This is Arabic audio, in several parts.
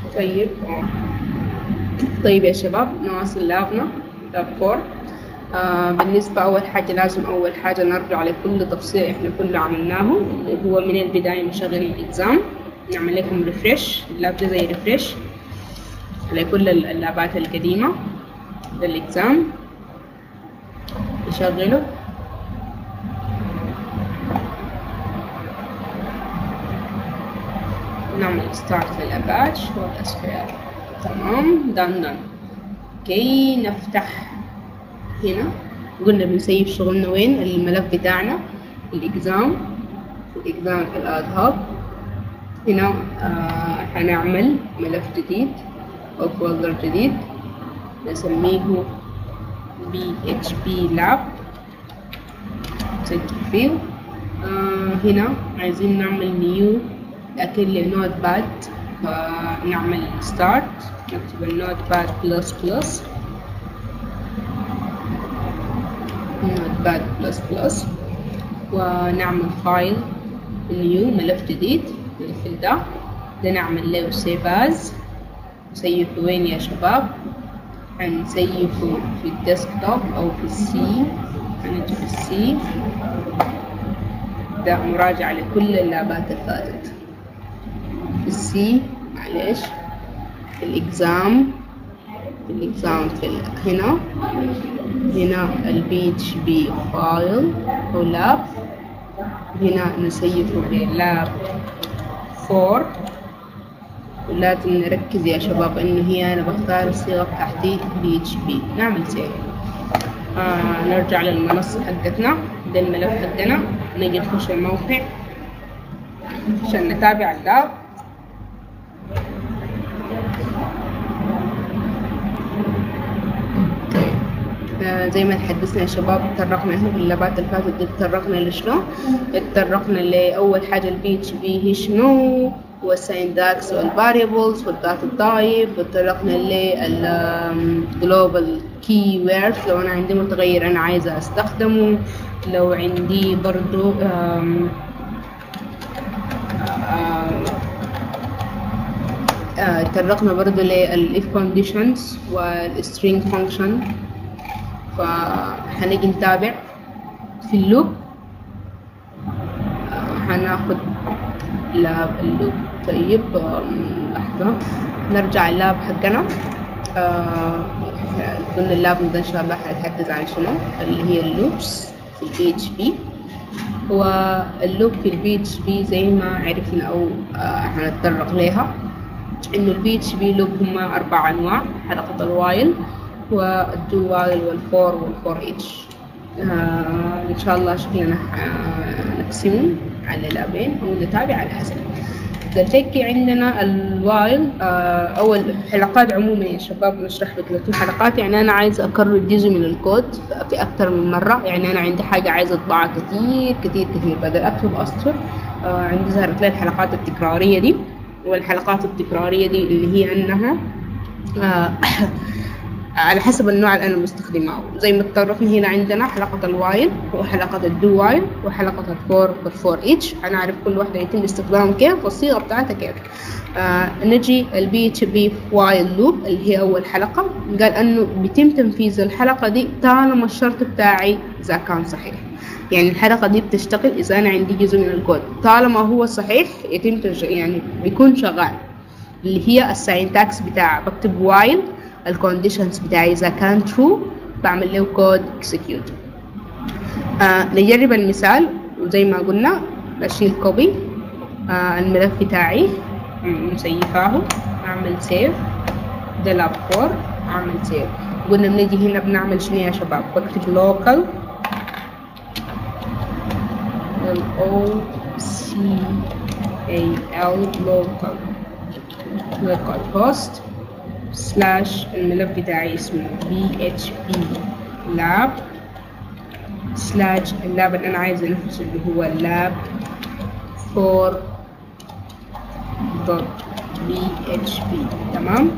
طيب طيب يا شباب، نواصل لابنا لاب 4. بالنسبة أول حاجة لازم نرجع لكل تفصيل إحنا كله عملناه، اللي هو من البداية نشغل الإكزام، نعمل لكم ريفرش. اللاب ده زي ريفرش لكل اللابات القديمة للإكزام، نشغله. نعمل ستارت للأباتش والأسفير. تمام، دان. اوكي، نفتح هنا. قلنا بنسيب شغلنا وين؟ الملف بتاعنا الإكزام في الآد هاب. هنا هنعمل ملف جديد أو فولدر جديد نسميه PHP lab. نسجل فيه. هنا عايزين نعمل نيو لكن للنوت باد، فنعمل ستارت، نكتب النوت باد بلس بلس، نوت باد بلس بلس، ونعمل فايل نيو، ملف جديد. الملف ده نعمل له سيف از. نسيفه وين يا شباب؟ هنسيفه في الديسكتوب أو في السي. هنجي في السي، ده مراجعة لكل اللابات الفاتت. في السي معلش، في الإكزام في هنا PHP فايل أو لاب. هنا نسيفه للاب 4. ولازم نركز يا شباب إنه هي أنا بختار الصيغة بتاعتي PHP. نعمل سيف. نرجع للمنصة حقتنا، ده الملف حقنا. نجي نخش الموقع عشان نتابع اللاب. زي ما تحدثنا يا شباب، اتطرقنا في اللابات اللي فاتت دي. اتطرقنا لشنو؟ اتطرقنا لأول حاجة PHP هي شنو، والساينداكس والفاريبلز والداتا تايب. واتطرقنا للجلوبال كي ويردز، لو أنا عندي متغير أنا عايزة أستخدمه، لو عندي برضو اتطرقنا برضو للإف كونديشنز والسترينج فانكشن. فهنيجي نتابع في اللوب. هناخد لاب اللوب. طيب لحظة، نرجع اللاب حقنا. قلنا اللاب ده إن شاء الله هنتحدث عن شنو، اللي هي اللوبس في PHP. واللوب في PHP زي ما عرفنا أو هنتطرق لها، إنه PHP لوب هما 4 أنواع: حلقة الوايل والدو وايل والفور والفور إيتش. إن شاء الله شكلنا نقسمهم على لابين ونتابع على حسب. دلتكي عندنا الوايل. أول حلقات عموما يا شباب نشرح لك حلقات، يعني أنا عايز أكرر جزء من الكود في أكثر من مرة. يعني أنا عندي حاجة عايزة أطبعها كتير بدل أكتب أسطر. عندي ظهرت لي الحلقات التكرارية دي، والحلقات التكرارية دي اللي هي أنها على حسب النوع اللي أنا مستخدمه. زي ما تطرقنا هنا عندنا حلقة الوايل وحلقة الدو وايل وحلقة الفور والفور إيتش. هنعرف كل واحدة يتم استخدامها كيف والصيغة بتاعتها كيف. نجي PHP وايل لوب اللي هي أول حلقة. قال أنه بيتم تنفيذ الحلقة دي طالما الشرط بتاعي إذا كان صحيح. يعني الحلقة دي بتشتغل إذا أنا عندي جزء من الكود طالما هو صحيح يتم يعني بيكون شغال. اللي هي الساينتاكس بتاعه بكتب وايل، الكونديشنز بتاعي إذا كان true بعمل له كود execute. نجرب المثال. وزي ما قلنا بشيل كوبي الملف بتاعي مسيفاه، أعمل سيف. ده لاب 4، أعمل سيف. قلنا بنيجي هنا بنعمل شنو يا شباب؟ بكتب local local host سلاش الملف بتاعي اسمه PHP lab سلاش اللاب اللي أنا عايزة أنفذه اللي هو lab 4.php. تمام،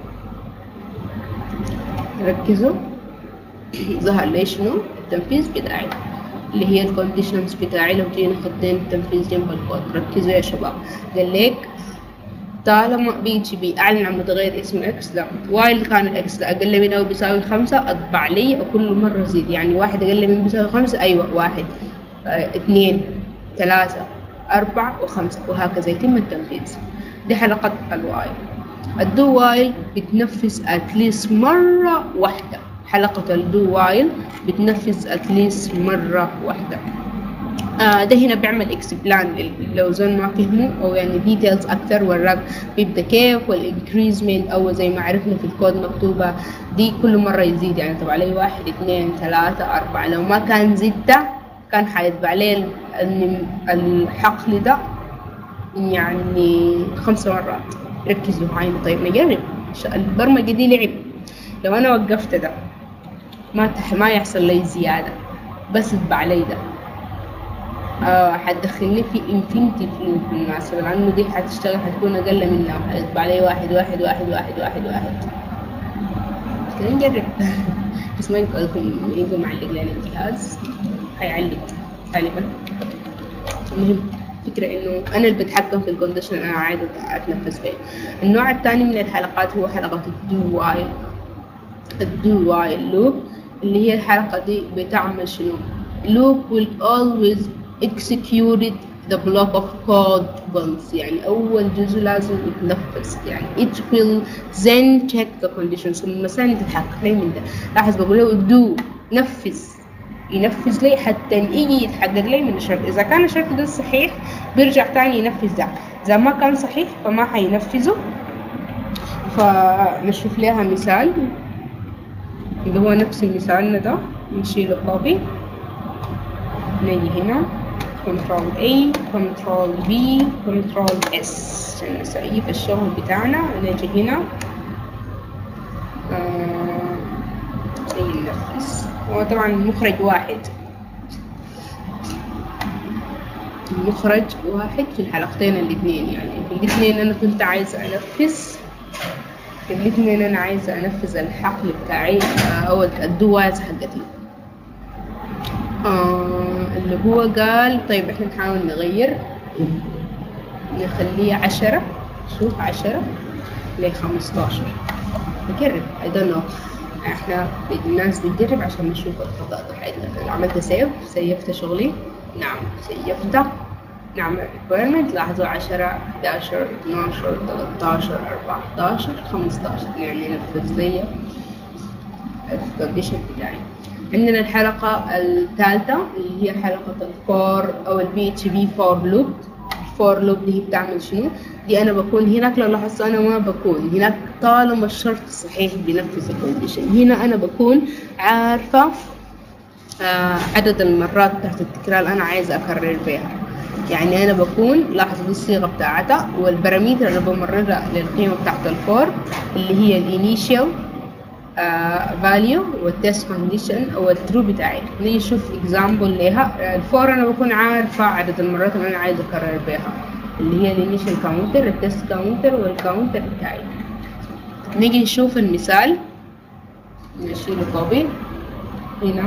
ركزوا. ظهر لي شنو التنفيذ بتاعي اللي هي الكونديشنز بتاعي. لو جينا حطينا التنفيذ جنب الكود، ركزوا يا شباب. قال لك طالما بي اتش بي اعلن عن متغير اسمه اكس ده، وايل كان الاكس ده اقل من او بيساوي 5 اطبع لي وكل مره ازيد، يعني 1 اقل من بيساوي 5 ايوه 1 2 3 4 و5 وهكذا يتم التنفيذ. دي حلقة الوايل. الدو وايل بتنفذ اتليست مرة واحدة، حلقة الدو وايل بتنفذ اتليست مرة واحدة. ده هنا بيعمل اكسبلان لو زول ما فهموا او يعني ديتيلز اكتر، وراك بيبدا كيف والانكريزمنت او زي ما عرفنا في الكود مكتوبه دي كل مره يزيد، يعني طبعا عليه 1 2 3 4 لو ما كان زدت كان حيتبع عليه الحقل ده يعني 5 مرات. ركزوا معي. طيب نجرب البرمجه دي لعب. لو انا وقفت ده ما يحصل لي زياده بس اتبع علي ده حتدخلني في انفينيتي فلوب بالمناسبة، لأنه دي حتشتغل حتكون أقل منها، حيطبع علي 1 1 1 1 1 1. كده نجرب. بس ما يكون معلق لنا الجهاز هيعلق غالبا. المهم فكرة إنه أنا اللي بتحكم في الكونديشن أنا عايزة أتنفذ فيه. النوع الثاني من الحلقات هو حلقة الدو وايل. الدو وايل لوب اللي هي الحلقة دي بتعمل شنو؟ loop will always executed the block of code once، يعني أول جزء لازم يتنفذ، يعني it will then check the conditions. ثم ثاني تتحقق لي من ده. لاحظ بقول له do ينفذ لي حتى يجي يتحقق لي من الشرط. إذا كان الشرط ده صحيح بيرجع تاني ينفذ ده، إذا ما كان صحيح فما حينفذه. فنشوف لها مثال اللي هو نفس المثال ده، نشيله كوبي نيجي هنا كنترول A كنترول B كنترول S عشان نسيف الشغل بتاعنا. نيجي هنا ننفذ. هو طبعا المخرج واحد في الحلقتين الاثنين، يعني في الاثنين انا كنت عايزة انفذ الحقل بتاعي او الدواز حقتي اللي هو قال طيب احنا نحاول نغير نخليه 10. شوف 10 ل 15 نجرب. I don't know. احنا الناس بتجرب عشان نشوف الخطأ ده. عملت سيفت شغلي. نعم سيفته. نعم requirement. لاحظوا 10 11 12 13 14 15 يعني نفذ لي الكونديشن بتاعي. عندنا الحلقة الثالثة اللي هي حلقة الفور أو البي اتش بي فور لوب. الفور لوب دي هي بتعمل شنو؟ دي أنا بكون هناك، لو لاحظت أنا ما بكون هناك طالما الشرط صحيح بنفذ الكونديشن. هنا أنا بكون عارفة عدد المرات تحت التكرار اللي أنا عايزة أكرر بيها. يعني أنا بكون لاحظوا دي الصيغة بتاعتها والبارامتر اللي بمررها للقيمة بتاعت الفور اللي هي الانيشال value والتست كونديشن او الترو بتاعي. نيجي نشوف اكزامبل لها. الفور انا بكون عارفه عدد المرات اللي انا عايزه اكرر بيها اللي هي الانيشال كاونتر التست كاونتر والكاونتر بتاعي. نيجي نشوف المثال. نشيله كوبي هنا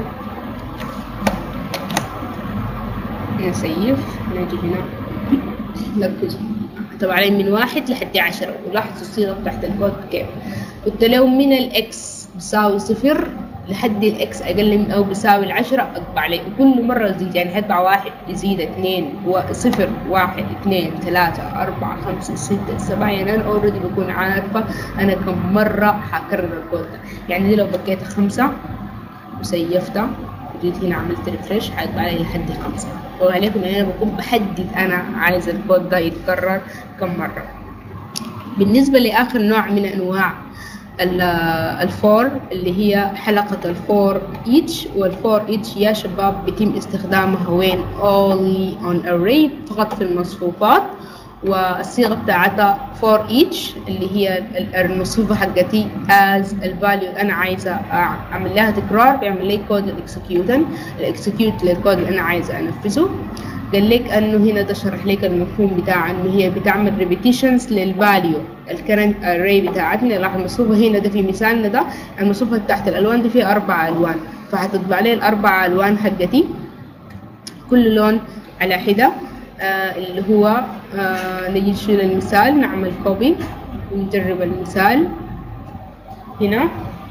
نسيف. نيجي هنا نركز طبعا من 1 لحد 10 ولاحظوا الصيغه بتاعت الكود كيف. قلت له من الاكس بيساوي 0 لحد الاكس اقل من او بيساوي 10 اطبع عليه وكل مره يزيد، يعني هتبع 1 يزيد 2 0 1 2 3 4 5 6 7. يعني انا اوريدي بكون عارفه انا كم مره حكرر الكود ده. يعني دي لو بكيت 5 وسيفتها جيت هنا عملت ريفرش هيطبع علي لحد 5. وعليكم ان انا بكون بحدد انا عايز الكود ده يتكرر كم مره. بالنسبه لاخر نوع من انواع الفور اللي هي حلقة الفور ايتش. والفور ايتش يا شباب بيتم استخدامها وين only on array فقط في المصفوفات. والصيغة بتاعتها for each اللي هي المصفوفة حقتي as الفاليو أنا عايزة أعمل لها تكرار بيعمل لي كود الإكسكيوت للكود اللي أنا عايزة أنفذه. قال لك انه هنا ده شرح لك المفهوم بتاع انه هي بتعمل ريبيتيشنز للفاليو الكرنت اري بتاعتنا. لاحظ المصفوفه هنا ده في مثالنا ده المصفوفه تحت الالوان دي فيها 4 الوان، فهتطبع لي ال4 الوان حقتي كل لون على حده. اللي هو نجي نشيل المثال، نعمل كوبي ونجرب المثال هنا،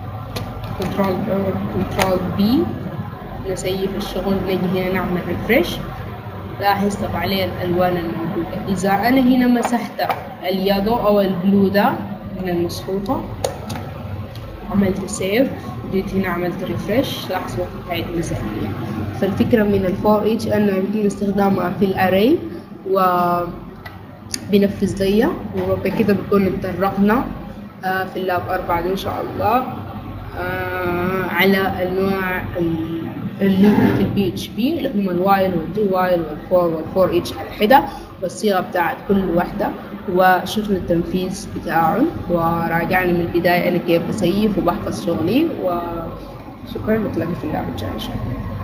كنترول بي نسيف الشغل، نجي هنا نعمل ريفرش. لاحظ طبعا عليه الألوان الموجودة. إذا أنا هنا مسحت اليادو أو البلو ده من المسحوطة، عملت سيف، جيت هنا عملت ريفرش، لاحظ وقت هاي المسحية. فالفكرة من الفور ايتش أنه يمكن استخدامها في الأري وبنفذ زيها، وبكده بكون اتطرقنا في اللاب 4 إن شاء الله على أنواع اللي في البي اتش بي اللي هم الوايل والدو وايل والفور والفور اتش على حدة، والصيغة بتاعت كل واحدة، وشفنا التنفيذ بتاعهم، وراجعنا من البداية أنا كيف بسيف وبحفظ شغلي. وشكرا، نتلاقى في اللعبة الجاية إن شاء الله.